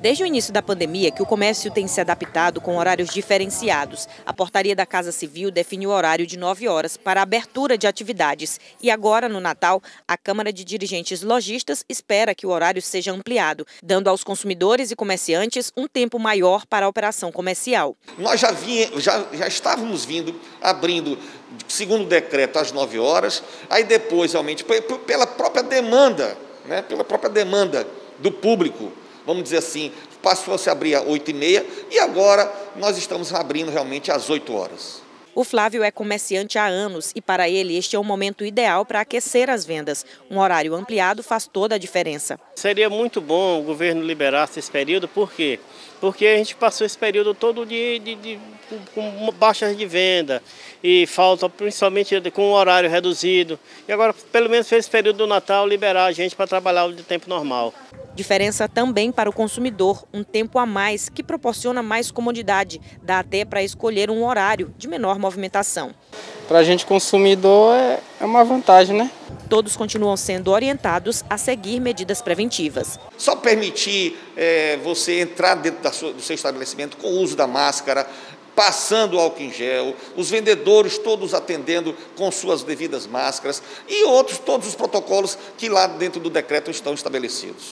Desde o início da pandemia que o comércio tem se adaptado com horários diferenciados. A portaria da Casa Civil define o horário de 9 horas para a abertura de atividades. E agora, no Natal, a Câmara de Dirigentes Lojistas espera que o horário seja ampliado, dando aos consumidores e comerciantes um tempo maior para a operação comercial. Nós já estávamos abrindo, segundo o decreto, às 9 horas, aí depois, realmente, pela própria demanda, né, pela própria demanda do público, vamos dizer assim, passou a se abrir às 8h30 e agora nós estamos abrindo realmente às 8 horas. O Flávio é comerciante há anos e para ele este é o momento ideal para aquecer as vendas. Um horário ampliado faz toda a diferença. Seria muito bom o governo liberasse esse período, por quê? Porque a gente passou esse período todo com baixas de venda e falta principalmente com o horário reduzido. E agora, pelo menos esse período do Natal, liberar a gente para trabalhar de tempo normal. Diferença também para o consumidor, um tempo a mais que proporciona mais comodidade. Dá até para escolher um horário de menor movimentação. Para a gente consumidor é uma vantagem, né? Todos continuam sendo orientados a seguir medidas preventivas. Só permitir você entrar dentro do seu estabelecimento com o uso da máscara, passando álcool em gel, os vendedores todos atendendo com suas devidas máscaras e todos os protocolos que lá dentro do decreto estão estabelecidos.